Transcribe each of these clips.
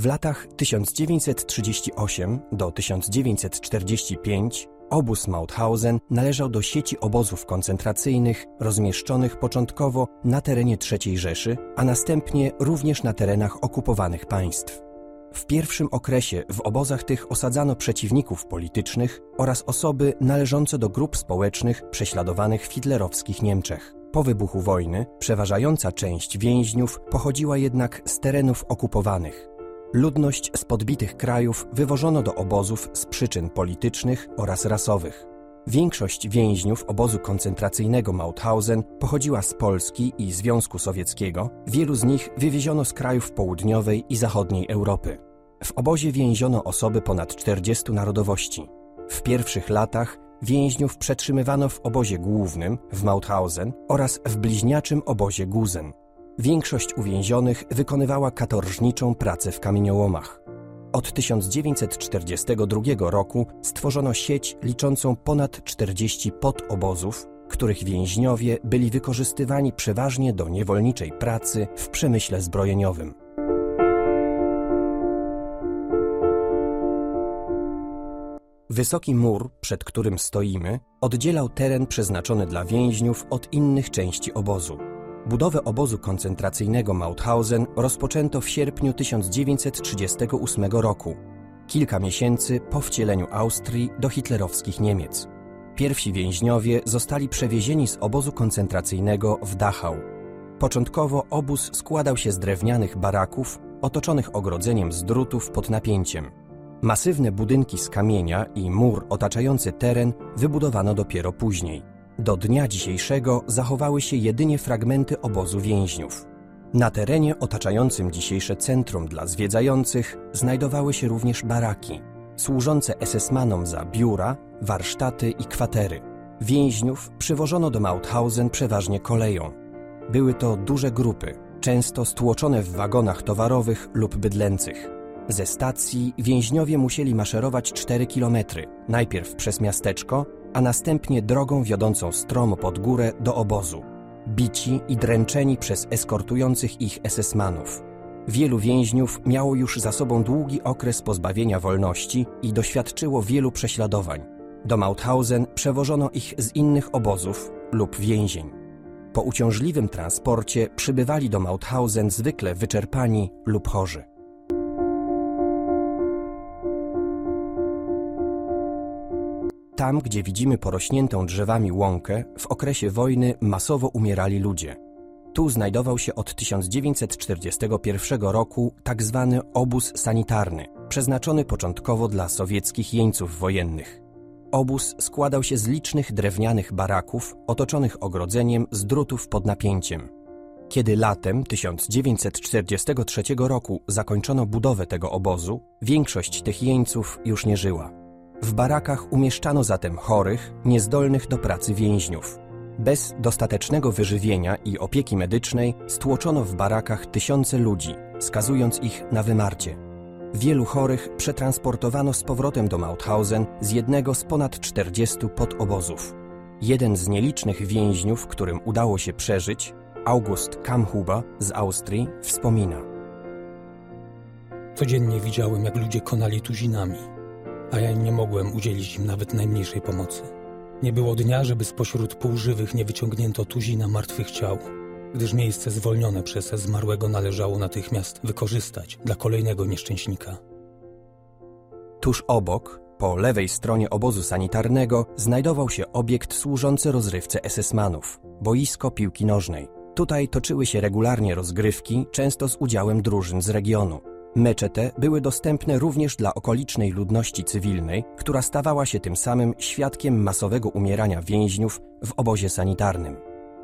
W latach 1938 do 1945 obóz Mauthausen należał do sieci obozów koncentracyjnych rozmieszczonych początkowo na terenie III Rzeszy, a następnie również na terenach okupowanych państw. W pierwszym okresie w obozach tych osadzano przeciwników politycznych oraz osoby należące do grup społecznych prześladowanych w hitlerowskich Niemczech. Po wybuchu wojny przeważająca część więźniów pochodziła jednak z terenów okupowanych. Ludność z podbitych krajów wywożono do obozów z przyczyn politycznych oraz rasowych. Większość więźniów obozu koncentracyjnego Mauthausen pochodziła z Polski i Związku Sowieckiego, wielu z nich wywieziono z krajów południowej i zachodniej Europy. W obozie więziono osoby ponad 40 narodowości. W pierwszych latach więźniów przetrzymywano w obozie głównym w Mauthausen oraz w bliźniaczym obozie Gusen. Większość uwięzionych wykonywała katorżniczą pracę w kamieniołomach. Od 1942 roku stworzono sieć liczącą ponad 40 podobozów, których więźniowie byli wykorzystywani przeważnie do niewolniczej pracy w przemyśle zbrojeniowym. Wysoki mur, przed którym stoimy, oddzielał teren przeznaczony dla więźniów od innych części obozu. Budowę obozu koncentracyjnego Mauthausen rozpoczęto w sierpniu 1938 roku, kilka miesięcy po wcieleniu Austrii do hitlerowskich Niemiec. Pierwsi więźniowie zostali przewiezieni z obozu koncentracyjnego w Dachau. Początkowo obóz składał się z drewnianych baraków otoczonych ogrodzeniem z drutów pod napięciem. Masywne budynki z kamienia i mur otaczający teren wybudowano dopiero później. Do dnia dzisiejszego zachowały się jedynie fragmenty obozu więźniów. Na terenie otaczającym dzisiejsze centrum dla zwiedzających znajdowały się również baraki, służące SS-manom za biura, warsztaty i kwatery. Więźniów przywożono do Mauthausen przeważnie koleją. Były to duże grupy, często stłoczone w wagonach towarowych lub bydlęcych. Ze stacji więźniowie musieli maszerować 4 kilometry, najpierw przez miasteczko, a następnie drogą wiodącą stromo pod górę do obozu, bici i dręczeni przez eskortujących ich SS-manów. Wielu więźniów miało już za sobą długi okres pozbawienia wolności i doświadczyło wielu prześladowań. Do Mauthausen przewożono ich z innych obozów lub więzień. Po uciążliwym transporcie przybywali do Mauthausen zwykle wyczerpani lub chorzy. Tam, gdzie widzimy porośniętą drzewami łąkę, w okresie wojny masowo umierali ludzie. Tu znajdował się od 1941 roku tzw. obóz sanitarny, przeznaczony początkowo dla sowieckich jeńców wojennych. Obóz składał się z licznych drewnianych baraków otoczonych ogrodzeniem z drutów pod napięciem. Kiedy latem 1943 roku zakończono budowę tego obozu, większość tych jeńców już nie żyła. W barakach umieszczano zatem chorych, niezdolnych do pracy więźniów. Bez dostatecznego wyżywienia i opieki medycznej stłoczono w barakach tysiące ludzi, skazując ich na wymarcie. Wielu chorych przetransportowano z powrotem do Mauthausen z jednego z ponad 40 podobozów. Jeden z nielicznych więźniów, którym udało się przeżyć, August Kamhuber z Austrii, wspomina: Codziennie widziałem, jak ludzie konali tuzinami, a ja nie mogłem udzielić im nawet najmniejszej pomocy. Nie było dnia, żeby spośród półżywych nie wyciągnięto tuzina martwych ciał, gdyż miejsce zwolnione przez zmarłego należało natychmiast wykorzystać dla kolejnego nieszczęśnika. Tuż obok, po lewej stronie obozu sanitarnego, znajdował się obiekt służący rozrywce SS-manów – boisko piłki nożnej. Tutaj toczyły się regularnie rozgrywki, często z udziałem drużyn z regionu. Mecze te były dostępne również dla okolicznej ludności cywilnej, która stawała się tym samym świadkiem masowego umierania więźniów w obozie sanitarnym.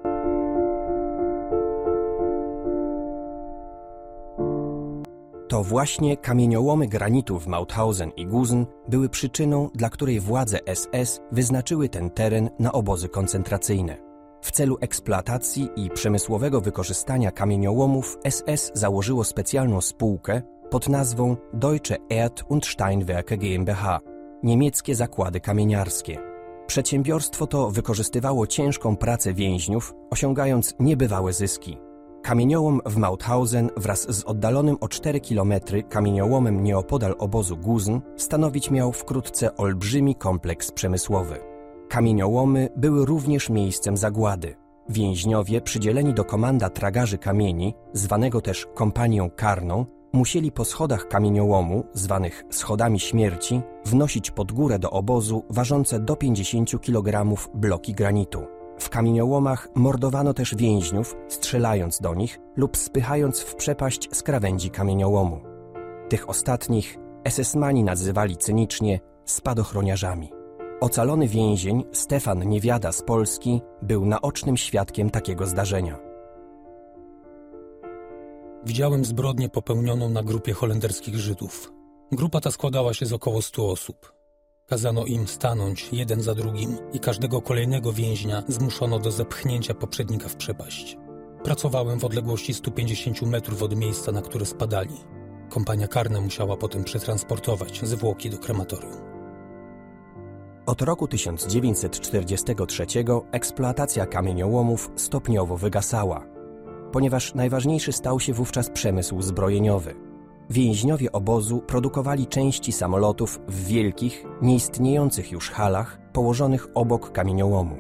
To właśnie kamieniołomy granitu w Mauthausen i Gusen były przyczyną, dla której władze SS wyznaczyły ten teren na obozy koncentracyjne. W celu eksploatacji i przemysłowego wykorzystania kamieniołomów SS założyło specjalną spółkę pod nazwą Deutsche Erd- und Steinwerke GmbH – niemieckie zakłady kamieniarskie. Przedsiębiorstwo to wykorzystywało ciężką pracę więźniów, osiągając niebywałe zyski. Kamieniołom w Mauthausen wraz z oddalonym o 4 km kamieniołomem nieopodal obozu Guzn stanowić miał wkrótce olbrzymi kompleks przemysłowy. Kamieniołomy były również miejscem zagłady. Więźniowie przydzieleni do komanda tragarzy kamieni, zwanego też kompanią karną, musieli po schodach kamieniołomu, zwanych schodami śmierci, wnosić pod górę do obozu ważące do 50 kg bloki granitu. W kamieniołomach mordowano też więźniów, strzelając do nich lub spychając w przepaść z krawędzi kamieniołomu. Tych ostatnich SS-mani nazywali cynicznie spadochroniarzami. Ocalony więzień Stefan Niewiada z Polski był naocznym świadkiem takiego zdarzenia. Widziałem zbrodnię popełnioną na grupie holenderskich Żydów. Grupa ta składała się z około 100 osób. Kazano im stanąć jeden za drugim i każdego kolejnego więźnia zmuszono do zepchnięcia poprzednika w przepaść. Pracowałem w odległości 150 metrów od miejsca, na które spadali. Kompania karna musiała potem przetransportować zwłoki do krematorium. Od roku 1943 eksploatacja kamieniołomów stopniowo wygasała, ponieważ najważniejszy stał się wówczas przemysł zbrojeniowy. Więźniowie obozu produkowali części samolotów w wielkich, nieistniejących już halach położonych obok kamieniołomu.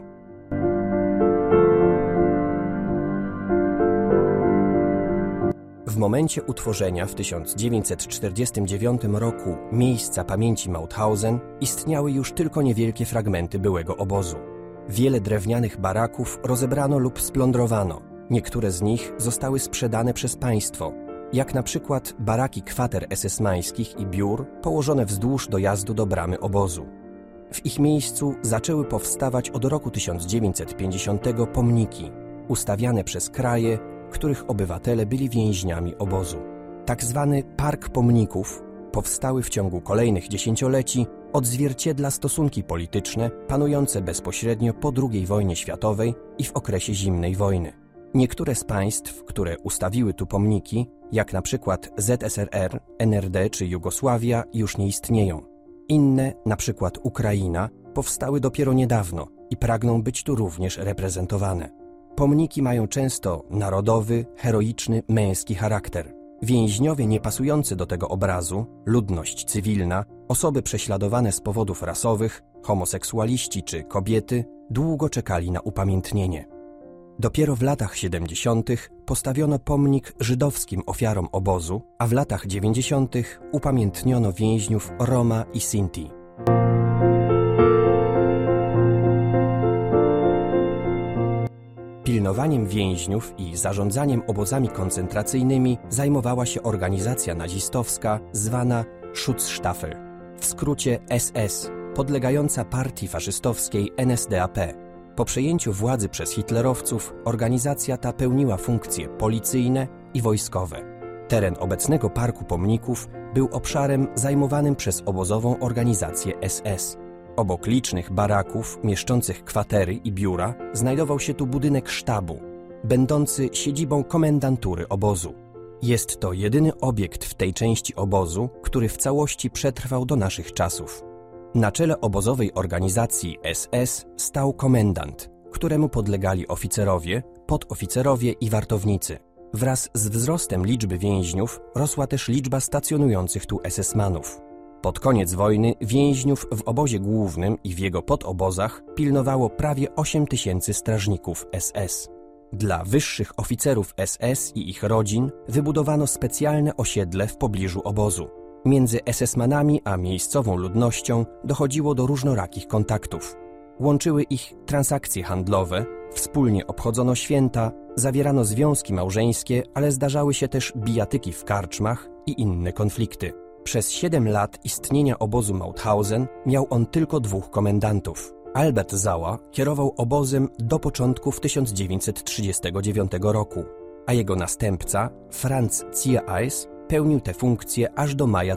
W momencie utworzenia w 1949 roku miejsca pamięci Mauthausen istniały już tylko niewielkie fragmenty byłego obozu. Wiele drewnianych baraków rozebrano lub splądrowano. Niektóre z nich zostały sprzedane przez państwo, jak na przykład baraki kwater SS-mańskich i biur położone wzdłuż dojazdu do bramy obozu. W ich miejscu zaczęły powstawać od roku 1950 pomniki, ustawiane przez kraje, których obywatele byli więźniami obozu. Tak zwany Park Pomników, powstały w ciągu kolejnych dziesięcioleci, odzwierciedla stosunki polityczne panujące bezpośrednio po II wojnie światowej i w okresie zimnej wojny. Niektóre z państw, które ustawiły tu pomniki, jak na przykład ZSRR, NRD czy Jugosławia, już nie istnieją. Inne, na przykład Ukraina, powstały dopiero niedawno i pragną być tu również reprezentowane. Pomniki mają często narodowy, heroiczny, męski charakter. Więźniowie niepasujący do tego obrazu, ludność cywilna, osoby prześladowane z powodów rasowych, homoseksualiści czy kobiety długo czekali na upamiętnienie. Dopiero w latach 70. postawiono pomnik żydowskim ofiarom obozu, a w latach 90. upamiętniono więźniów Roma i Sinti. Pilnowaniem więźniów i zarządzaniem obozami koncentracyjnymi zajmowała się organizacja nazistowska zwana Schutzstaffel, w skrócie SS, podlegająca partii faszystowskiej NSDAP. Po przejęciu władzy przez hitlerowców organizacja ta pełniła funkcje policyjne i wojskowe. Teren obecnego Parku Pomników był obszarem zajmowanym przez obozową organizację SS. Obok licznych baraków mieszczących kwatery i biura znajdował się tu budynek sztabu, będący siedzibą komendantury obozu. Jest to jedyny obiekt w tej części obozu, który w całości przetrwał do naszych czasów. Na czele obozowej organizacji SS stał komendant, któremu podlegali oficerowie, podoficerowie i wartownicy. Wraz z wzrostem liczby więźniów rosła też liczba stacjonujących tu SS-manów. Pod koniec wojny więźniów w obozie głównym i w jego podobozach pilnowało prawie 8 000 strażników SS. Dla wyższych oficerów SS i ich rodzin wybudowano specjalne osiedle w pobliżu obozu. Między SS-manami a miejscową ludnością dochodziło do różnorakich kontaktów. Łączyły ich transakcje handlowe, wspólnie obchodzono święta, zawierano związki małżeńskie, ale zdarzały się też bijatyki w karczmach i inne konflikty. Przez 7 lat istnienia obozu Mauthausen miał on tylko 2 komendantów. Albert Zała kierował obozem do początków 1939 roku, a jego następca, Franz Ziereis, pełnił tę funkcję aż do maja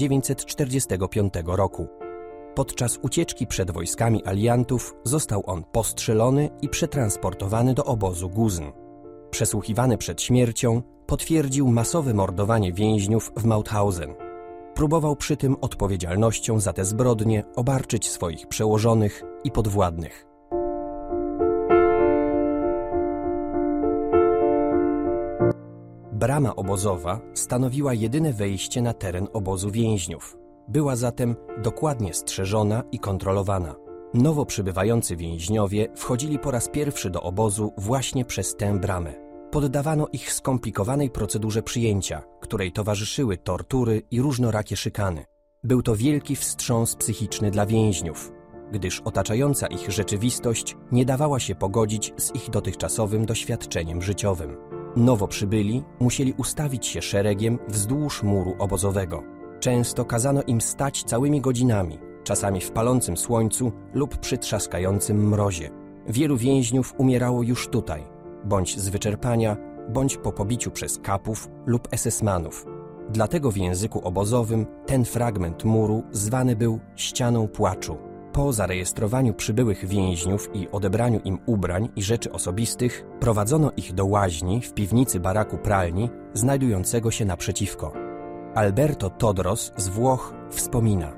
1945 roku. Podczas ucieczki przed wojskami aliantów został on postrzelony i przetransportowany do obozu Guzn. Przesłuchiwany przed śmiercią, potwierdził masowe mordowanie więźniów w Mauthausen. Próbował przy tym odpowiedzialnością za te zbrodnie obarczyć swoich przełożonych i podwładnych. Brama obozowa stanowiła jedyne wejście na teren obozu więźniów. Była zatem dokładnie strzeżona i kontrolowana. Nowo przybywający więźniowie wchodzili po raz pierwszy do obozu właśnie przez tę bramę. Poddawano ich skomplikowanej procedurze przyjęcia, której towarzyszyły tortury i różnorakie szykany. Był to wielki wstrząs psychiczny dla więźniów, gdyż otaczająca ich rzeczywistość nie dawała się pogodzić z ich dotychczasowym doświadczeniem życiowym. Nowo przybyli musieli ustawić się szeregiem wzdłuż muru obozowego. Często kazano im stać całymi godzinami, czasami w palącym słońcu lub przy trzaskającym mrozie. Wielu więźniów umierało już tutaj, bądź z wyczerpania, bądź po pobiciu przez kapów lub esesmanów. Dlatego w języku obozowym ten fragment muru zwany był ścianą płaczu. Po zarejestrowaniu przybyłych więźniów i odebraniu im ubrań i rzeczy osobistych, prowadzono ich do łaźni w piwnicy baraku pralni, znajdującego się naprzeciwko. Alberto Todros z Włoch wspomina: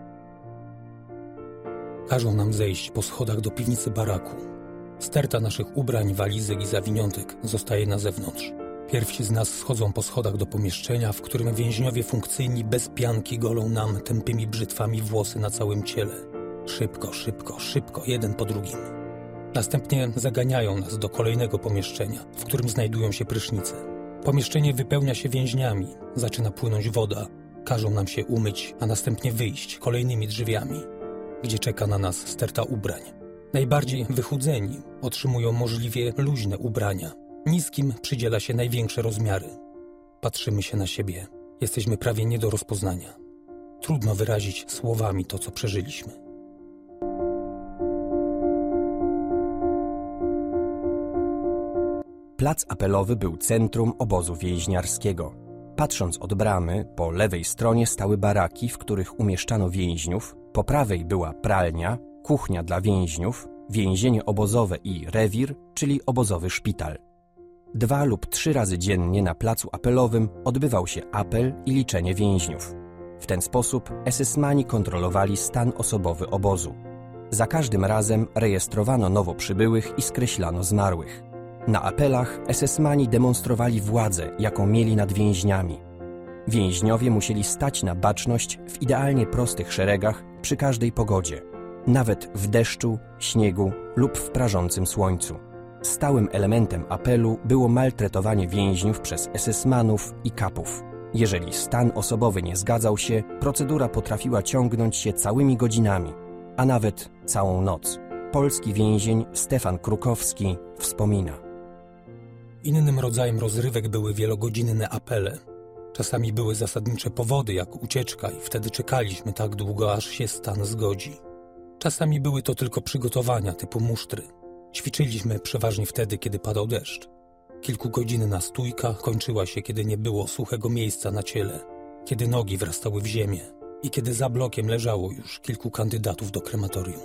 Każą nam zejść po schodach do piwnicy baraku. Sterta naszych ubrań, walizek i zawiniątek zostaje na zewnątrz. Pierwsi z nas schodzą po schodach do pomieszczenia, w którym więźniowie funkcyjni bez pianki golą nam tępymi brzytwami włosy na całym ciele. Szybko, szybko, szybko, jeden po drugim. Następnie zaganiają nas do kolejnego pomieszczenia, w którym znajdują się prysznice. Pomieszczenie wypełnia się więźniami, zaczyna płynąć woda. Każą nam się umyć, a następnie wyjść kolejnymi drzwiami, gdzie czeka na nas sterta ubrań. Najbardziej wychudzeni otrzymują możliwie luźne ubrania. Niskim przydziela się największe rozmiary. Patrzymy się na siebie. Jesteśmy prawie nie do rozpoznania. Trudno wyrazić słowami to, co przeżyliśmy. Plac Apelowy był centrum obozu więźniarskiego. Patrząc od bramy, po lewej stronie stały baraki, w których umieszczano więźniów, po prawej była pralnia, kuchnia dla więźniów, więzienie obozowe i rewir, czyli obozowy szpital. 2 lub 3 razy dziennie na placu apelowym odbywał się apel i liczenie więźniów. W ten sposób esesmani kontrolowali stan osobowy obozu. Za każdym razem rejestrowano nowo przybyłych i skreślano zmarłych. Na apelach esesmani demonstrowali władzę, jaką mieli nad więźniami. Więźniowie musieli stać na baczność w idealnie prostych szeregach przy każdej pogodzie, nawet w deszczu, śniegu lub w prażącym słońcu. Stałym elementem apelu było maltretowanie więźniów przez esesmanów i kapów. Jeżeli stan osobowy nie zgadzał się, procedura potrafiła ciągnąć się całymi godzinami, a nawet całą noc. Polski więzień Stefan Krukowski wspomina: Innym rodzajem rozrywek były wielogodzinne apele. Czasami były zasadnicze powody, jak ucieczka, i wtedy czekaliśmy tak długo, aż się stan zgodzi. Czasami były to tylko przygotowania typu musztry. Ćwiczyliśmy przeważnie wtedy, kiedy padał deszcz. Kilkugodzinna stójka kończyła się, kiedy nie było suchego miejsca na ciele, kiedy nogi wrastały w ziemię i kiedy za blokiem leżało już kilku kandydatów do krematorium.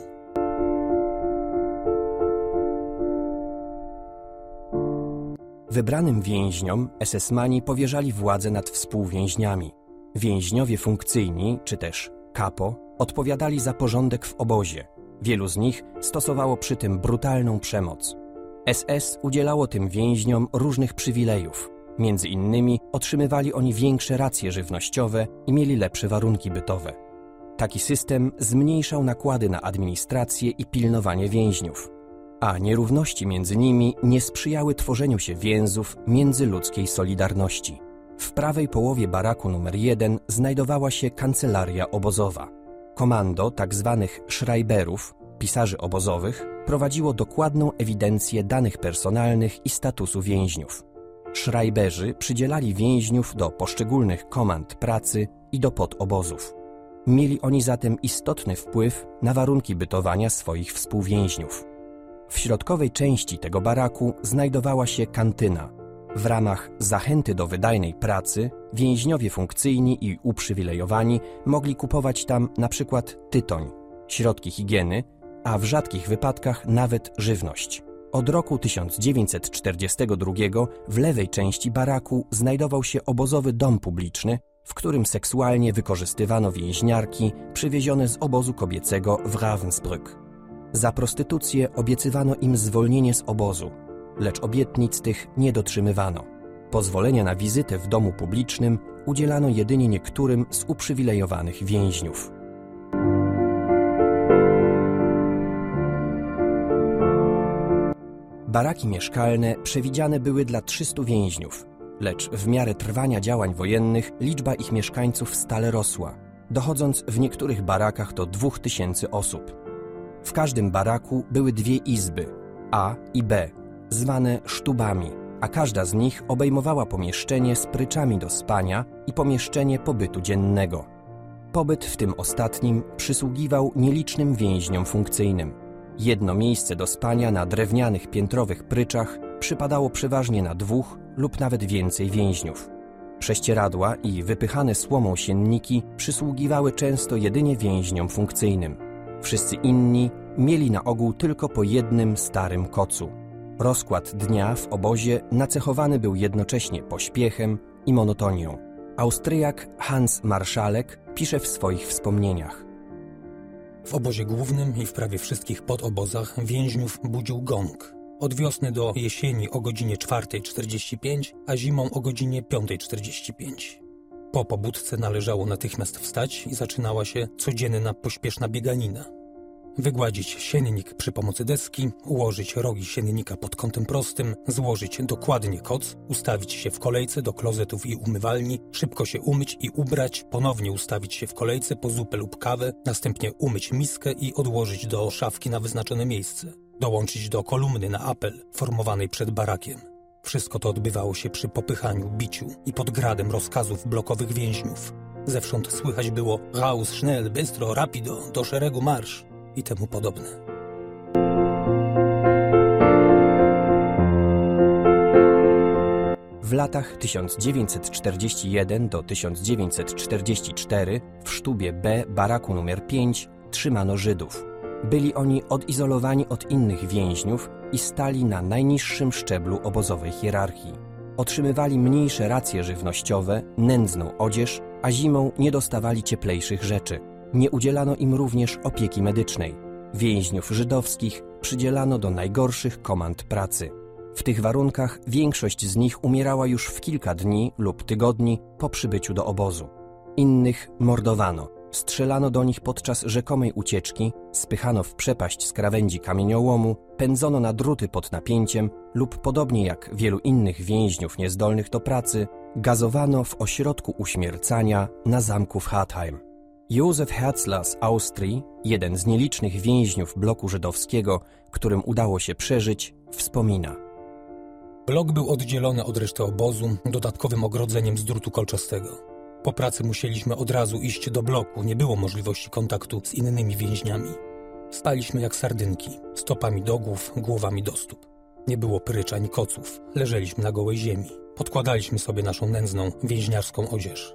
Wybranym więźniom esesmani powierzali władzę nad współwięźniami. Więźniowie funkcyjni, czy też kapo, odpowiadali za porządek w obozie. Wielu z nich stosowało przy tym brutalną przemoc. SS udzielało tym więźniom różnych przywilejów. Między innymi otrzymywali oni większe racje żywnościowe i mieli lepsze warunki bytowe. Taki system zmniejszał nakłady na administrację i pilnowanie więźniów, a nierówności między nimi nie sprzyjały tworzeniu się więzów międzyludzkiej solidarności. W prawej połowie baraku numer 1 znajdowała się kancelaria obozowa. Komando tzw. Schreiberów, pisarzy obozowych, prowadziło dokładną ewidencję danych personalnych i statusu więźniów. Schreiberzy przydzielali więźniów do poszczególnych komand pracy i do podobozów. Mieli oni zatem istotny wpływ na warunki bytowania swoich współwięźniów. W środkowej części tego baraku znajdowała się kantyna. W ramach zachęty do wydajnej pracy więźniowie funkcyjni i uprzywilejowani mogli kupować tam np. tytoń, środki higieny, a w rzadkich wypadkach nawet żywność. Od roku 1942 w lewej części baraku znajdował się obozowy dom publiczny, w którym seksualnie wykorzystywano więźniarki przywiezione z obozu kobiecego w Ravensbrück. Za prostytucję obiecywano im zwolnienie z obozu, lecz obietnic tych nie dotrzymywano. Pozwolenia na wizytę w domu publicznym udzielano jedynie niektórym z uprzywilejowanych więźniów. Baraki mieszkalne przewidziane były dla 300 więźniów, lecz w miarę trwania działań wojennych liczba ich mieszkańców stale rosła, dochodząc w niektórych barakach do 2000 osób. W każdym baraku były 2 izby, A i B, zwane sztubami, a każda z nich obejmowała pomieszczenie z pryczami do spania i pomieszczenie pobytu dziennego. Pobyt w tym ostatnim przysługiwał nielicznym więźniom funkcyjnym. Jedno miejsce do spania na drewnianych piętrowych pryczach przypadało przeważnie na 2 lub nawet więcej więźniów. Prześcieradła i wypychane słomą sienniki przysługiwały często jedynie więźniom funkcyjnym. Wszyscy inni mieli na ogół tylko po jednym starym kocu. Rozkład dnia w obozie nacechowany był jednocześnie pośpiechem i monotonią. Austriak Hans Marszalek pisze w swoich wspomnieniach: W obozie głównym i w prawie wszystkich podobozach więźniów budził gong. Od wiosny do jesieni o godzinie 4:45, a zimą o godzinie 5:45. Po pobudce należało natychmiast wstać i zaczynała się codzienna pośpieszna bieganina. Wygładzić siennik przy pomocy deski, ułożyć rogi siennika pod kątem prostym, złożyć dokładnie koc, ustawić się w kolejce do klozetów i umywalni, szybko się umyć i ubrać, ponownie ustawić się w kolejce po zupę lub kawę, następnie umyć miskę i odłożyć do szafki na wyznaczone miejsce. Dołączyć do kolumny na apel formowanej przed barakiem. Wszystko to odbywało się przy popychaniu, biciu i pod gradem rozkazów blokowych więźniów. Zewsząd słychać było raus, schnell, bystro, rapido, do szeregu marsz i temu podobne. W latach 1941 do 1944 w sztubie B baraku nr 5 trzymano Żydów. Byli oni odizolowani od innych więźniów i stali na najniższym szczeblu obozowej hierarchii. Otrzymywali mniejsze racje żywnościowe, nędzną odzież, a zimą nie dostawali cieplejszych rzeczy. Nie udzielano im również opieki medycznej. Więźniów żydowskich przydzielano do najgorszych komand pracy. W tych warunkach większość z nich umierała już w kilka dni lub tygodni po przybyciu do obozu. Innych mordowano. Strzelano do nich podczas rzekomej ucieczki, spychano w przepaść z krawędzi kamieniołomu, pędzono na druty pod napięciem lub podobnie jak wielu innych więźniów niezdolnych do pracy, gazowano w ośrodku uśmiercania na zamku w Hartheim. Józef Herzler z Austrii, jeden z nielicznych więźniów bloku żydowskiego, którym udało się przeżyć, wspomina: Blok był oddzielony od reszty obozu dodatkowym ogrodzeniem z drutu kolczastego. Po pracy musieliśmy od razu iść do bloku, nie było możliwości kontaktu z innymi więźniami. Spaliśmy jak sardynki, stopami do głów, głowami do stóp. Nie było prycz ani koców, leżeliśmy na gołej ziemi. Podkładaliśmy sobie naszą nędzną, więźniarską odzież.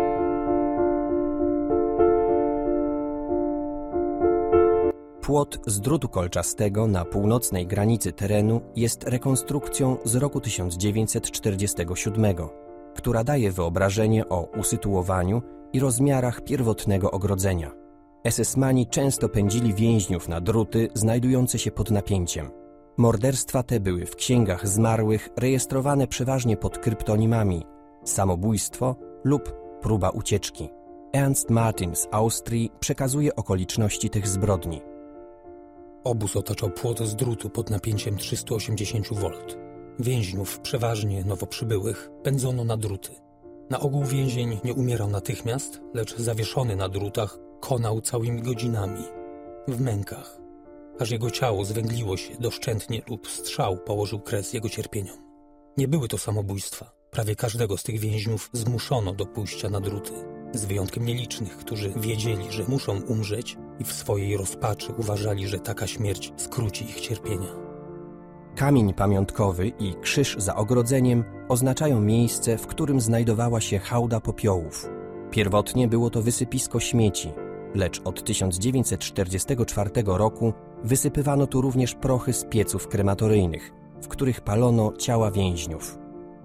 Płot z drutu kolczastego na północnej granicy terenu jest rekonstrukcją z roku 1947, która daje wyobrażenie o usytuowaniu i rozmiarach pierwotnego ogrodzenia. SS-mani często pędzili więźniów na druty znajdujące się pod napięciem. Morderstwa te były w księgach zmarłych rejestrowane przeważnie pod kryptonimami samobójstwo lub próba ucieczki. Ernst Martin z Austrii przekazuje okoliczności tych zbrodni. Obóz otaczał płot z drutu pod napięciem 380 V. Więźniów, przeważnie nowo przybyłych, pędzono na druty. Na ogół więzień nie umierał natychmiast, lecz zawieszony na drutach konał całymi godzinami, w mękach, aż jego ciało zwęgliło się doszczętnie lub strzał położył kres jego cierpieniom. Nie były to samobójstwa. Prawie każdego z tych więźniów zmuszono do pójścia na druty, z wyjątkiem nielicznych, którzy wiedzieli, że muszą umrzeć i w swojej rozpaczy uważali, że taka śmierć skróci ich cierpienia. Kamień pamiątkowy i krzyż za ogrodzeniem oznaczają miejsce, w którym znajdowała się hałda popiołów. Pierwotnie było to wysypisko śmieci, lecz od 1944 roku wysypywano tu również prochy z pieców krematoryjnych, w których palono ciała więźniów.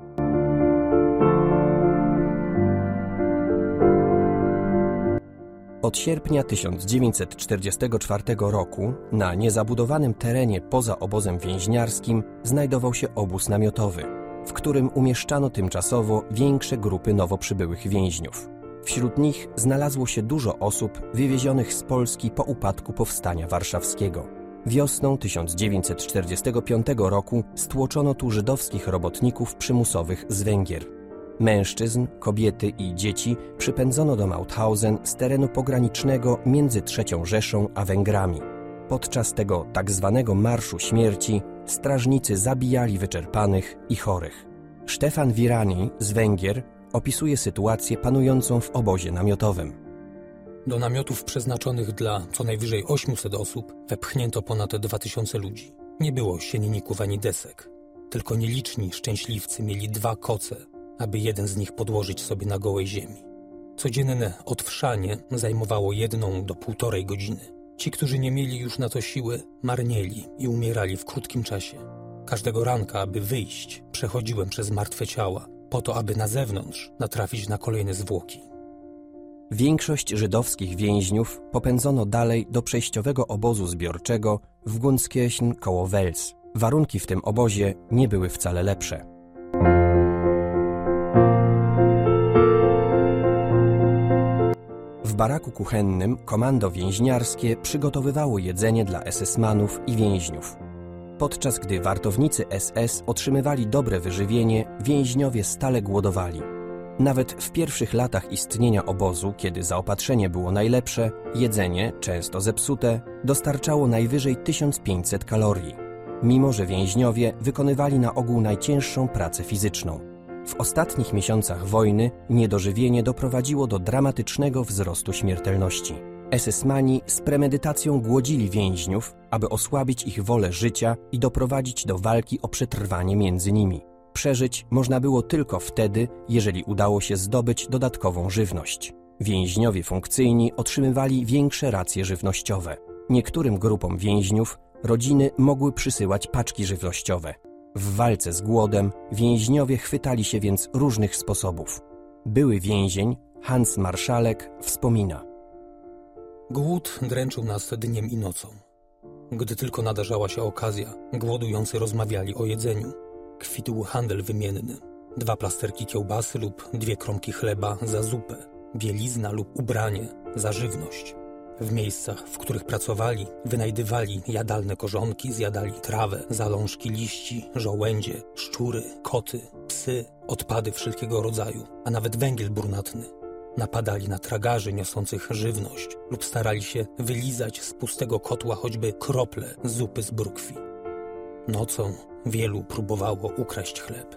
Od sierpnia 1944 roku na niezabudowanym terenie poza obozem więźniarskim znajdował się obóz namiotowy. w którym umieszczano tymczasowo większe grupy nowo przybyłych więźniów. Wśród nich znalazło się dużo osób wywiezionych z Polski po upadku Powstania Warszawskiego. Wiosną 1945 roku stłoczono tu żydowskich robotników przymusowych z Węgier. Mężczyzn, kobiety i dzieci przypędzono do Mauthausen z terenu pogranicznego między III Rzeszą a Węgrami. Podczas tego tak zwanego Marszu Śmierci strażnicy zabijali wyczerpanych i chorych. Stefan Wirani z Węgier opisuje sytuację panującą w obozie namiotowym. Do namiotów przeznaczonych dla co najwyżej 800 osób wepchnięto ponad 2000 ludzi. Nie było sienników ani desek. Tylko nieliczni szczęśliwcy mieli 2 koce, aby jeden z nich podłożyć sobie na gołej ziemi. Codzienne odwszanie zajmowało 1 do 1,5 godziny. Ci, którzy nie mieli już na to siły, marnieli i umierali w krótkim czasie. Każdego ranka, aby wyjść, przechodziłem przez martwe ciała, po to, aby na zewnątrz natrafić na kolejne zwłoki. Większość żydowskich więźniów popędzono dalej do przejściowego obozu zbiorczego w Gunskirchen koło Wels. Warunki w tym obozie nie były wcale lepsze. W baraku kuchennym komando więźniarskie przygotowywało jedzenie dla SS-manów i więźniów. Podczas gdy wartownicy SS otrzymywali dobre wyżywienie, więźniowie stale głodowali. Nawet w pierwszych latach istnienia obozu, kiedy zaopatrzenie było najlepsze, jedzenie, często zepsute, dostarczało najwyżej 1500 kalorii, mimo że więźniowie wykonywali na ogół najcięższą pracę fizyczną. W ostatnich miesiącach wojny niedożywienie doprowadziło do dramatycznego wzrostu śmiertelności. SS-mani z premedytacją głodzili więźniów, aby osłabić ich wolę życia i doprowadzić do walki o przetrwanie między nimi. Przeżyć można było tylko wtedy, jeżeli udało się zdobyć dodatkową żywność. Więźniowie funkcyjni otrzymywali większe racje żywnościowe. Niektórym grupom więźniów rodziny mogły przysyłać paczki żywnościowe. W walce z głodem więźniowie chwytali się więc różnych sposobów. Były więzień Hans Marszalek wspomina: Głód dręczył nas dniem i nocą. Gdy tylko nadarzała się okazja, głodujący rozmawiali o jedzeniu. Kwitł handel wymienny. 2 plasterki kiełbasy lub 2 kromki chleba za zupę, bielizna lub ubranie za żywność. W miejscach, w których pracowali, wynajdywali jadalne korzonki, zjadali trawę, zalążki liści, żołędzie, szczury, koty, psy, odpady wszelkiego rodzaju, a nawet węgiel brunatny. Napadali na tragarzy niosących żywność lub starali się wylizać z pustego kotła choćby krople zupy z brukwi. Nocą wielu próbowało ukraść chleb.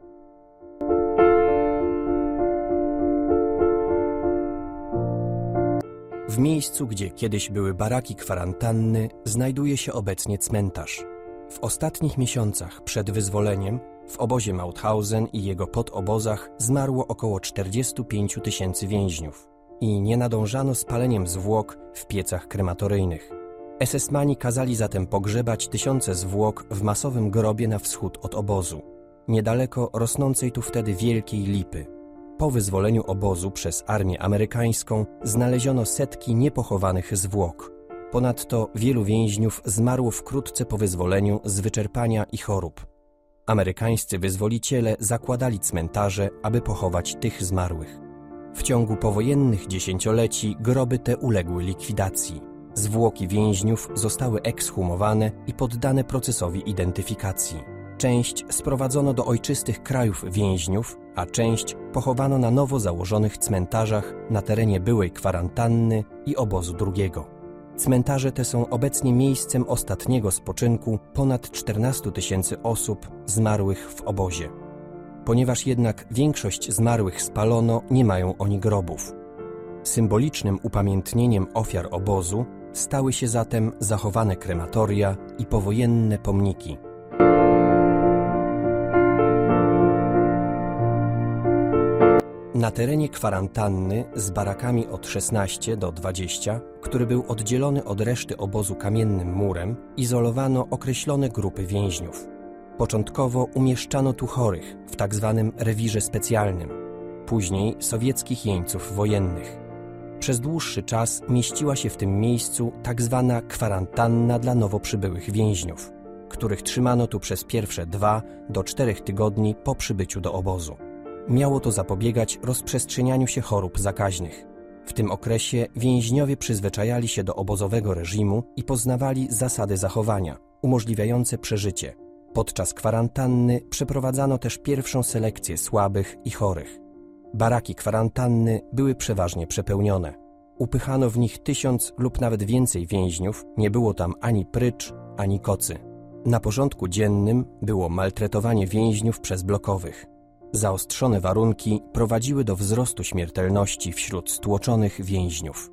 W miejscu, gdzie kiedyś były baraki kwarantanny, znajduje się obecnie cmentarz. W ostatnich miesiącach przed wyzwoleniem w obozie Mauthausen i jego podobozach zmarło około 45 000 więźniów i nie nadążano z paleniem zwłok w piecach krematoryjnych. SS-mani kazali zatem pogrzebać tysiące zwłok w masowym grobie na wschód od obozu, niedaleko rosnącej tu wtedy wielkiej lipy. Po wyzwoleniu obozu przez armię amerykańską znaleziono setki niepochowanych zwłok. Ponadto wielu więźniów zmarło wkrótce po wyzwoleniu z wyczerpania i chorób. Amerykańscy wyzwoliciele zakładali cmentarze, aby pochować tych zmarłych. W ciągu powojennych dziesięcioleci groby te uległy likwidacji. Zwłoki więźniów zostały ekshumowane i poddane procesowi identyfikacji. Część sprowadzono do ojczystych krajów więźniów, a część pochowano na nowo założonych cmentarzach na terenie byłej kwarantanny i obozu drugiego. Cmentarze te są obecnie miejscem ostatniego spoczynku ponad 14 000 osób zmarłych w obozie. Ponieważ jednak większość zmarłych spalono, nie mają oni grobów. Symbolicznym upamiętnieniem ofiar obozu stały się zatem zachowane krematoria i powojenne pomniki. Na terenie kwarantanny z barakami od 16 do 20, który był oddzielony od reszty obozu kamiennym murem, izolowano określone grupy więźniów. Początkowo umieszczano tu chorych w tzw. rewirze specjalnym, później sowieckich jeńców wojennych. Przez dłuższy czas mieściła się w tym miejscu tzw. kwarantanna dla nowo przybyłych więźniów, która których trzymano tu przez pierwsze 2 do 4 tygodni po przybyciu do obozu. Miało to zapobiegać rozprzestrzenianiu się chorób zakaźnych. W tym okresie więźniowie przyzwyczajali się do obozowego reżimu i poznawali zasady zachowania, umożliwiające przeżycie. Podczas kwarantanny przeprowadzano też pierwszą selekcję słabych i chorych. Baraki kwarantanny były przeważnie przepełnione. Upychano w nich 1000 lub nawet więcej więźniów, nie było tam ani prycz, ani kocy. Na porządku dziennym było maltretowanie więźniów przez blokowych. Zaostrzone warunki prowadziły do wzrostu śmiertelności wśród stłoczonych więźniów.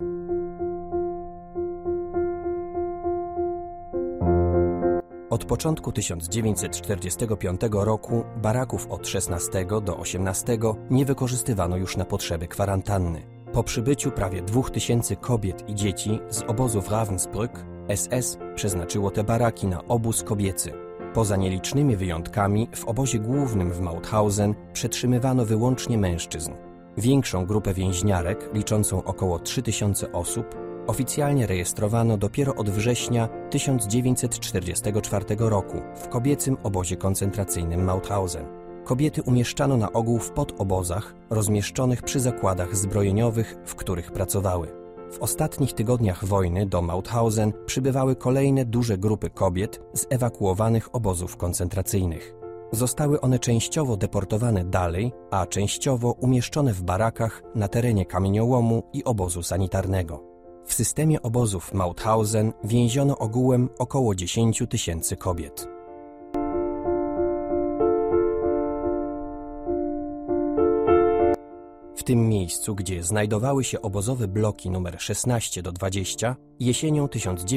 Od początku 1945 roku baraków od 16 do 18 nie wykorzystywano już na potrzeby kwarantanny. Po przybyciu prawie 2000 kobiet i dzieci z obozu w Ravensbrück SS przeznaczyło te baraki na obóz kobiecy. Poza nielicznymi wyjątkami w obozie głównym w Mauthausen przetrzymywano wyłącznie mężczyzn. Większą grupę więźniarek, liczącą około 3000 osób, oficjalnie rejestrowano dopiero od września 1944 roku w kobiecym obozie koncentracyjnym Mauthausen. Kobiety umieszczano na ogół w podobozach rozmieszczonych przy zakładach zbrojeniowych, w których pracowały. W ostatnich tygodniach wojny do Mauthausen przybywały kolejne duże grupy kobiet z ewakuowanych obozów koncentracyjnych. Zostały one częściowo deportowane dalej, a częściowo umieszczone w barakach na terenie kamieniołomu i obozu sanitarnego. W systemie obozów Mauthausen więziono ogółem około 10 000 kobiet. W tym miejscu, gdzie znajdowały się obozowe bloki nr 16 do 20, jesienią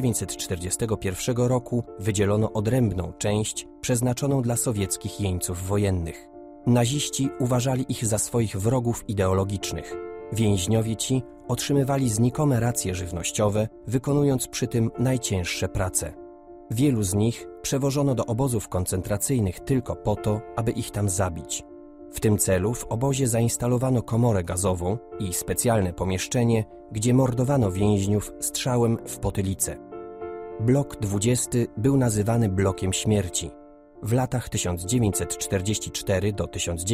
1941 roku wydzielono odrębną część przeznaczoną dla sowieckich jeńców wojennych. Naziści uważali ich za swoich wrogów ideologicznych. Więźniowie ci otrzymywali znikome racje żywnościowe, wykonując przy tym najcięższe prace. Wielu z nich przewożono do obozów koncentracyjnych tylko po to, aby ich tam zabić. W tym celu w obozie zainstalowano komorę gazową i specjalne pomieszczenie, gdzie mordowano więźniów strzałem w potylicę. Blok 20 był nazywany blokiem śmierci. W latach 1944 do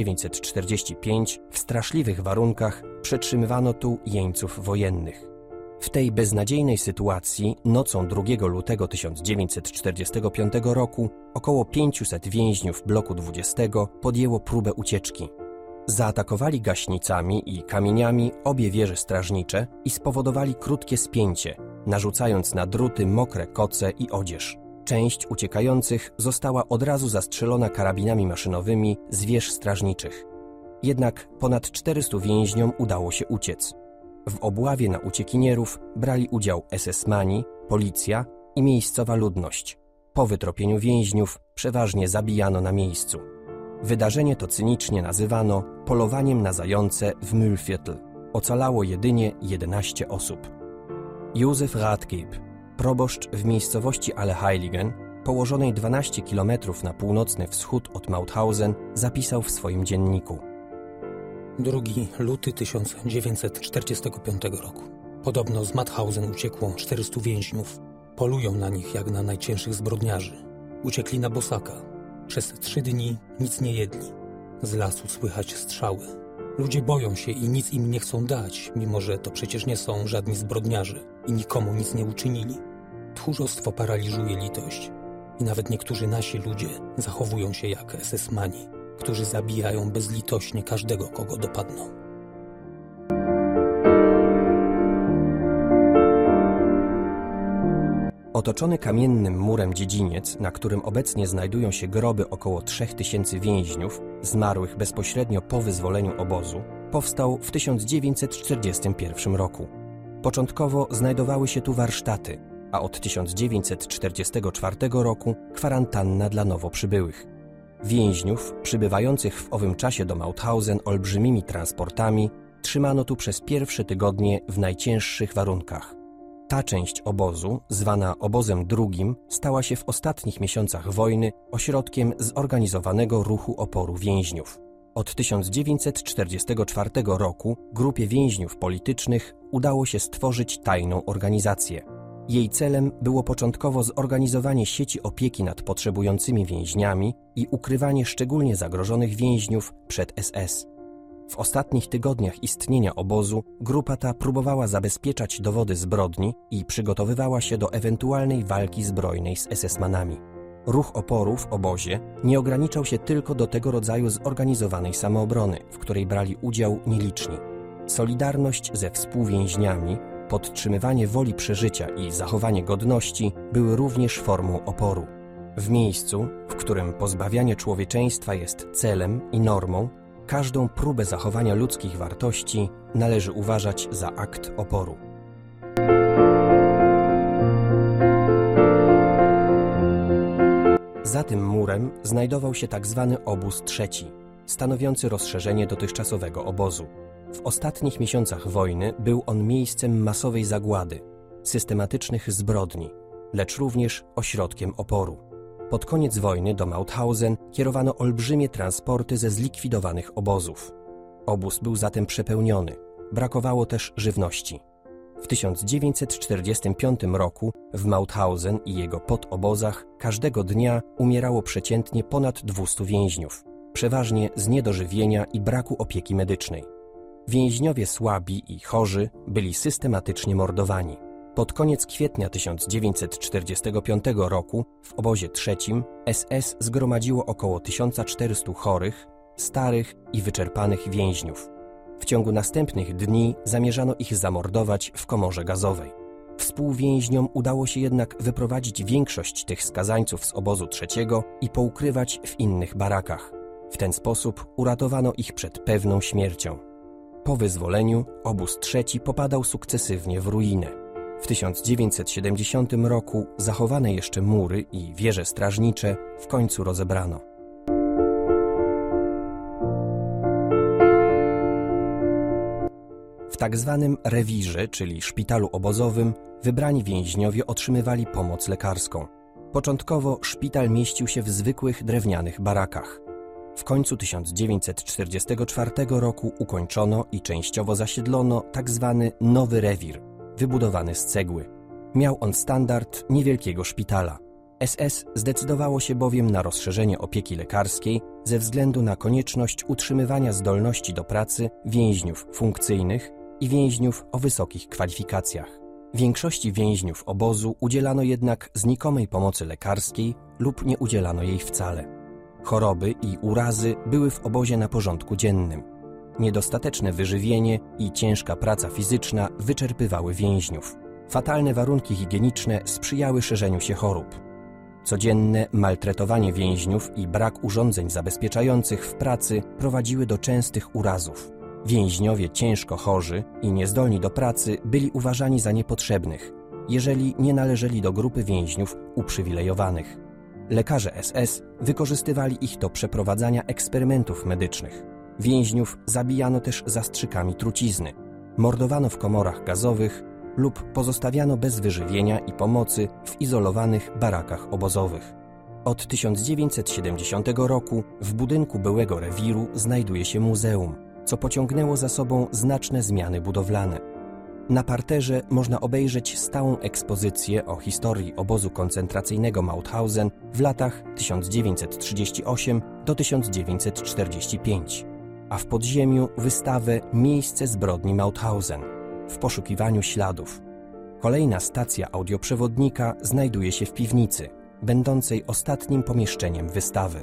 1945 w straszliwych warunkach przetrzymywano tu jeńców wojennych. W tej beznadziejnej sytuacji nocą 2 lutego 1945 roku około 500 więźniów bloku 20 podjęło próbę ucieczki. Zaatakowali gaśnicami i kamieniami obie wieże strażnicze i spowodowali krótkie spięcie, narzucając na druty mokre koce i odzież. Część uciekających została od razu zastrzelona karabinami maszynowymi z wież strażniczych. Jednak ponad 400 więźniom udało się uciec. W obławie na uciekinierów brali udział SS-mani, policja i miejscowa ludność. Po wytropieniu więźniów przeważnie zabijano na miejscu. Wydarzenie to cynicznie nazywano polowaniem na zające w Mühlviertel. Ocalało jedynie 11 osób. Józef Rathgeb, proboszcz w miejscowości Allerheiligen, położonej 12 km na północny wschód od Mauthausen, zapisał w swoim dzienniku: 2 luty 1945 roku. Podobno z Mauthausen uciekło 400 więźniów. Polują na nich jak na najcięższych zbrodniarzy. Uciekli na bosaka. Przez 3 dni nic nie jedli. Z lasu słychać strzały. Ludzie boją się i nic im nie chcą dać, mimo że to przecież nie są żadni zbrodniarze i nikomu nic nie uczynili. Tchórzostwo paraliżuje litość. I nawet niektórzy nasi ludzie zachowują się jak SS-mani, którzy zabijają bezlitośnie każdego, kogo dopadną. Otoczony kamiennym murem dziedziniec, na którym obecnie znajdują się groby około 3000 więźniów, zmarłych bezpośrednio po wyzwoleniu obozu, powstał w 1941 roku. Początkowo znajdowały się tu warsztaty, a od 1944 roku kwarantanna dla nowo przybyłych. Więźniów przybywających w owym czasie do Mauthausen olbrzymimi transportami trzymano tu przez pierwsze tygodnie w najcięższych warunkach. Ta część obozu, zwana obozem drugim, stała się w ostatnich miesiącach wojny ośrodkiem zorganizowanego ruchu oporu więźniów. Od 1944 roku grupie więźniów politycznych udało się stworzyć tajną organizację. Jej celem było początkowo zorganizowanie sieci opieki nad potrzebującymi więźniami i ukrywanie szczególnie zagrożonych więźniów przed SS. W ostatnich tygodniach istnienia obozu grupa ta próbowała zabezpieczać dowody zbrodni i przygotowywała się do ewentualnej walki zbrojnej z SS-manami. Ruch oporu w obozie nie ograniczał się tylko do tego rodzaju zorganizowanej samoobrony, w której brali udział nieliczni. Solidarność ze współwięźniami, podtrzymywanie woli przeżycia i zachowanie godności były również formą oporu. W miejscu, w którym pozbawianie człowieczeństwa jest celem i normą, każdą próbę zachowania ludzkich wartości należy uważać za akt oporu. Za tym murem znajdował się tzw. obóz trzeci, stanowiący rozszerzenie dotychczasowego obozu. W ostatnich miesiącach wojny był on miejscem masowej zagłady, systematycznych zbrodni, lecz również ośrodkiem oporu. Pod koniec wojny do Mauthausen kierowano olbrzymie transporty ze zlikwidowanych obozów. Obóz był zatem przepełniony, brakowało też żywności. W 1945 roku w Mauthausen i jego podobozach każdego dnia umierało przeciętnie ponad 200 więźniów, przeważnie z niedożywienia i braku opieki medycznej. Więźniowie słabi i chorzy byli systematycznie mordowani. Pod koniec kwietnia 1945 roku w obozie trzecim SS zgromadziło około 1400 chorych, starych i wyczerpanych więźniów. W ciągu następnych dni zamierzano ich zamordować w komorze gazowej. Współwięźniom udało się jednak wyprowadzić większość tych skazańców z obozu trzeciego i poukrywać w innych barakach. W ten sposób uratowano ich przed pewną śmiercią. Po wyzwoleniu obóz trzeci popadał sukcesywnie w ruinę. W 1970 roku zachowane jeszcze mury i wieże strażnicze w końcu rozebrano. W tak zwanym rewirze, czyli szpitalu obozowym, wybrani więźniowie otrzymywali pomoc lekarską. Początkowo szpital mieścił się w zwykłych drewnianych barakach. W końcu 1944 roku ukończono i częściowo zasiedlono tak zwany nowy rewir, wybudowany z cegły. Miał on standard niewielkiego szpitala. SS zdecydowało się bowiem na rozszerzenie opieki lekarskiej ze względu na konieczność utrzymywania zdolności do pracy więźniów funkcyjnych i więźniów o wysokich kwalifikacjach. Większości więźniów obozu udzielano jednak znikomej pomocy lekarskiej lub nie udzielano jej wcale. Choroby i urazy były w obozie na porządku dziennym. Niedostateczne wyżywienie i ciężka praca fizyczna wyczerpywały więźniów. Fatalne warunki higieniczne sprzyjały szerzeniu się chorób. Codzienne maltretowanie więźniów i brak urządzeń zabezpieczających w pracy prowadziły do częstych urazów. Więźniowie ciężko chorzy i niezdolni do pracy byli uważani za niepotrzebnych, jeżeli nie należeli do grupy więźniów uprzywilejowanych. Lekarze SS wykorzystywali ich do przeprowadzania eksperymentów medycznych. Więźniów zabijano też zastrzykami trucizny, mordowano w komorach gazowych lub pozostawiano bez wyżywienia i pomocy w izolowanych barakach obozowych. Od 1970 roku w budynku byłego rewiru znajduje się muzeum, co pociągnęło za sobą znaczne zmiany budowlane. Na parterze można obejrzeć stałą ekspozycję o historii obozu koncentracyjnego Mauthausen w latach 1938 do 1945, a w podziemiu wystawę Miejsce zbrodni Mauthausen w poszukiwaniu śladów. Kolejna stacja audioprzewodnika znajduje się w piwnicy, będącej ostatnim pomieszczeniem wystawy.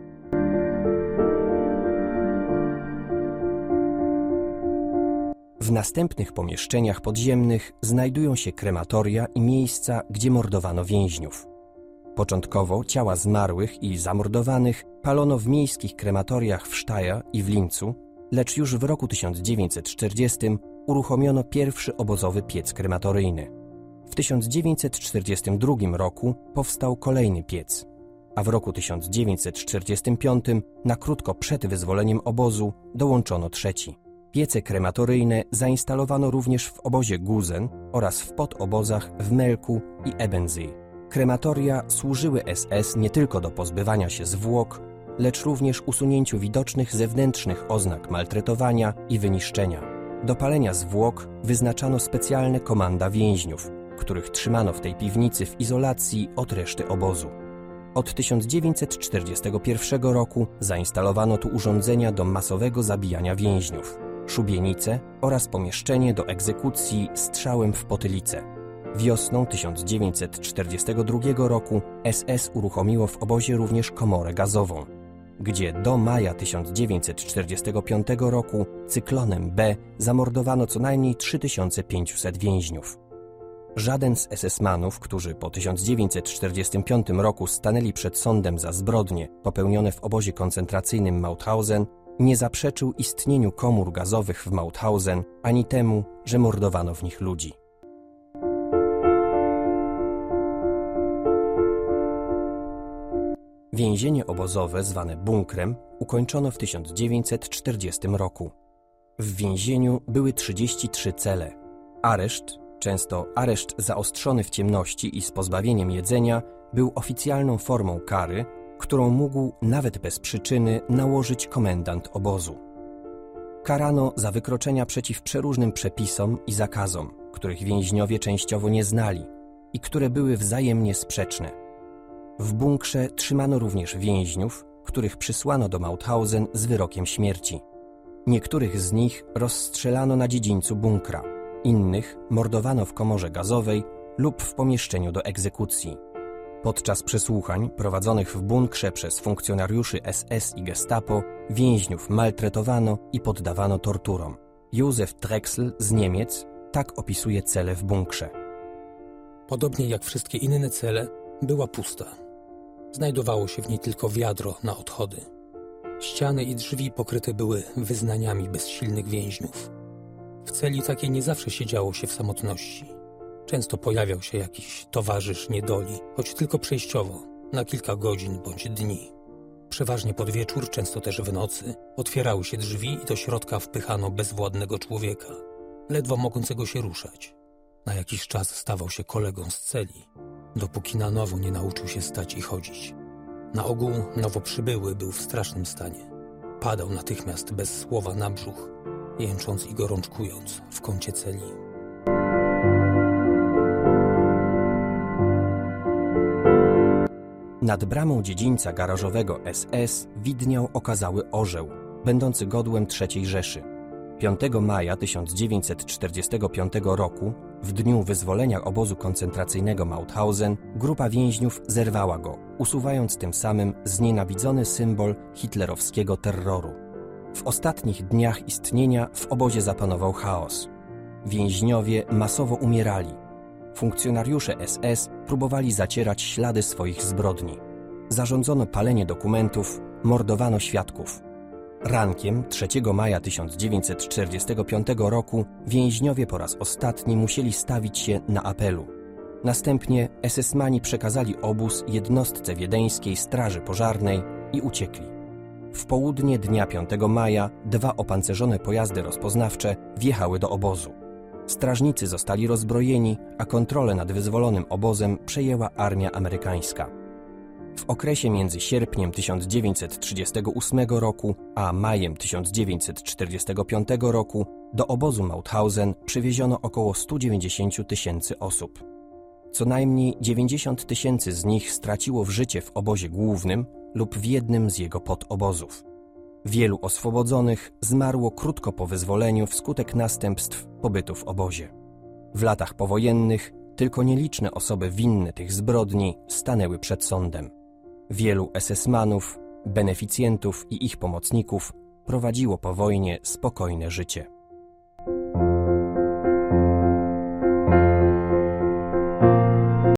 W następnych pomieszczeniach podziemnych znajdują się krematoria i miejsca, gdzie mordowano więźniów. Początkowo ciała zmarłych i zamordowanych palono w miejskich krematoriach w Steyr i w Lincu, lecz już w roku 1940 uruchomiono pierwszy obozowy piec krematoryjny. W 1942 roku powstał kolejny piec, a w roku 1945, na krótko przed wyzwoleniem obozu, dołączono trzeci. Piece krematoryjne zainstalowano również w obozie Gusen oraz w podobozach w Melku i Ebensee. Krematoria służyły SS nie tylko do pozbywania się zwłok, lecz również usunięciu widocznych zewnętrznych oznak maltretowania i wyniszczenia. Do palenia zwłok wyznaczano specjalne komanda więźniów, których trzymano w tej piwnicy w izolacji od reszty obozu. Od 1941 roku zainstalowano tu urządzenia do masowego zabijania więźniów, szubienice oraz pomieszczenie do egzekucji strzałem w potylicę. Wiosną 1942 roku SS uruchomiło w obozie również komorę gazową, gdzie do maja 1945 roku cyklonem B zamordowano co najmniej 3500 więźniów. Żaden z SS-manów, którzy po 1945 roku stanęli przed sądem za zbrodnie popełnione w obozie koncentracyjnym Mauthausen, nie zaprzeczył istnieniu komór gazowych w Mauthausen ani temu, że mordowano w nich ludzi. Więzienie obozowe zwane bunkrem ukończono w 1940 roku. W więzieniu były 33 cele. Areszt, często areszt zaostrzony w ciemności i z pozbawieniem jedzenia, był oficjalną formą kary, którą mógł, nawet bez przyczyny, nałożyć komendant obozu. Karano za wykroczenia przeciw przeróżnym przepisom i zakazom, których więźniowie częściowo nie znali i które były wzajemnie sprzeczne. W bunkrze trzymano również więźniów, których przysłano do Mauthausen z wyrokiem śmierci. Niektórych z nich rozstrzelano na dziedzińcu bunkra, innych mordowano w komorze gazowej lub w pomieszczeniu do egzekucji. Podczas przesłuchań prowadzonych w bunkrze przez funkcjonariuszy SS i Gestapo więźniów maltretowano i poddawano torturom. Józef Drexel z Niemiec tak opisuje cele w bunkrze. Podobnie jak wszystkie inne cele, była pusta. Znajdowało się w niej tylko wiadro na odchody. Ściany i drzwi pokryte były wyznaniami bezsilnych więźniów. W celi takiej nie zawsze siedziało się w samotności. Często pojawiał się jakiś towarzysz niedoli, choć tylko przejściowo, na kilka godzin bądź dni. Przeważnie pod wieczór, często też w nocy, otwierały się drzwi i do środka wpychano bezwładnego człowieka, ledwo mogącego się ruszać. Na jakiś czas stawał się kolegą z celi, dopóki na nowo nie nauczył się stać i chodzić. Na ogół nowo przybyły był w strasznym stanie. Padał natychmiast bez słowa na brzuch, jęcząc i gorączkując w kącie celi. Nad bramą dziedzińca garażowego SS widniał okazały orzeł, będący godłem III Rzeszy. 5 maja 1945 roku, w dniu wyzwolenia obozu koncentracyjnego Mauthausen, grupa więźniów zerwała go, usuwając tym samym znienawidzony symbol hitlerowskiego terroru. W ostatnich dniach istnienia w obozie zapanował chaos. Więźniowie masowo umierali. Funkcjonariusze SS próbowali zacierać ślady swoich zbrodni. Zarządzono palenie dokumentów, mordowano świadków. Rankiem 3 maja 1945 roku więźniowie po raz ostatni musieli stawić się na apelu. Następnie SS-mani przekazali obóz jednostce wiedeńskiej Straży Pożarnej i uciekli. W południe dnia 5 maja 2 opancerzone pojazdy rozpoznawcze wjechały do obozu. Strażnicy zostali rozbrojeni, a kontrolę nad wyzwolonym obozem przejęła armia amerykańska. W okresie między sierpniem 1938 roku a majem 1945 roku do obozu Mauthausen przywieziono około 190 000 osób. Co najmniej 90 000 z nich straciło życie w obozie głównym lub w jednym z jego podobozów. Wielu oswobodzonych zmarło krótko po wyzwoleniu wskutek następstw pobytu w obozie. W latach powojennych tylko nieliczne osoby winne tych zbrodni stanęły przed sądem. Wielu SS-manów, beneficjentów i ich pomocników prowadziło po wojnie spokojne życie.